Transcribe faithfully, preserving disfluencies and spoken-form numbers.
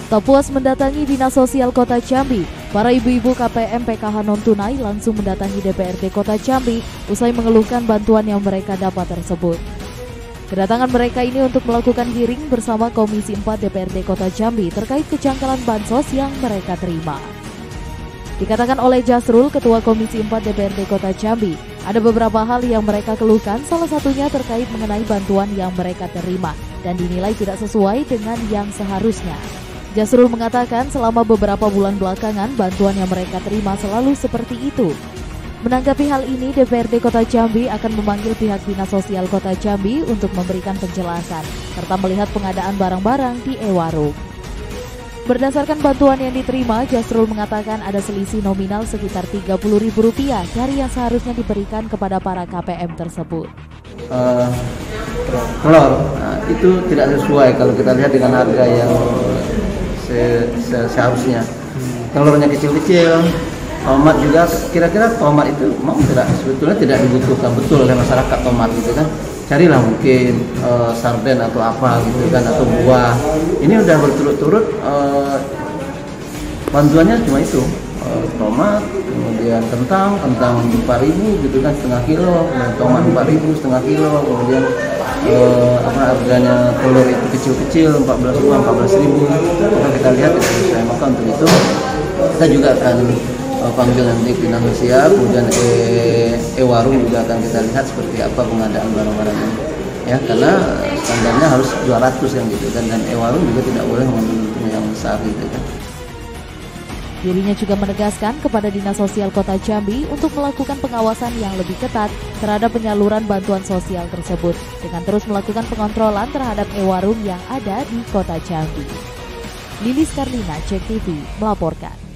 Tak puas mendatangi Dinas Sosial Kota Jambi, para ibu-ibu K P M P K H non-tunai langsung mendatangi D P R D Kota Jambi usai mengeluhkan bantuan yang mereka dapat tersebut. Kedatangan mereka ini untuk melakukan hearing bersama Komisi empat D P R D Kota Jambi terkait kejanggalan bansos yang mereka terima. Dikatakan oleh Jasrul, Ketua Komisi empat D P R D Kota Jambi, ada beberapa hal yang mereka keluhkan, salah satunya terkait mengenai bantuan yang mereka terima dan dinilai tidak sesuai dengan yang seharusnya. Jasrul mengatakan selama beberapa bulan belakangan bantuan yang mereka terima selalu seperti itu. Menanggapi hal ini, D P R D Kota Jambi akan memanggil pihak Dinas Sosial Kota Jambi untuk memberikan penjelasan serta melihat pengadaan barang-barang di e-warung. Berdasarkan bantuan yang diterima, Jasrul mengatakan ada selisih nominal sekitar tiga puluh ribu rupiah dari yang seharusnya diberikan kepada para K P M tersebut. Uh, telur, nah, itu tidak sesuai kalau kita lihat dengan harga yang se se seharusnya. Telurnya kecil-kecil, tomat juga kira-kira tomat itu mau tidak sebetulnya tidak dibutuhkan betul oleh masyarakat tomat gitu kan. Carilah mungkin uh, sarden atau apa gitu kan, atau buah. Ini udah berturut-turut uh, bantuannya cuma itu, uh, tomat, kemudian kentang, kentang empat ribu gitu kan setengah kilo, dan tomat empat ribu setengah kilo, kemudian uh, apa harganya telur itu kecil-kecil empat belas ribu, empat belas ribu. Maka kita lihat tidak sesuai, maka untuk itu kita juga akan uh, panggil nanti Dinas Sosial, kemudian e-warung juga akan kita lihat seperti apa pengadaan barang-barang ini. Ya, karena standarnya harus dua ratus yang gitu kan, dan e-warung juga tidak boleh menentukan yang besar gitu kan. Dirinya juga menegaskan kepada Dinas Sosial Kota Jambi untuk melakukan pengawasan yang lebih ketat terhadap penyaluran bantuan sosial tersebut dengan terus melakukan pengontrolan terhadap e-warung yang ada di Kota Jambi. Lilis Karlina, Cek T V, melaporkan.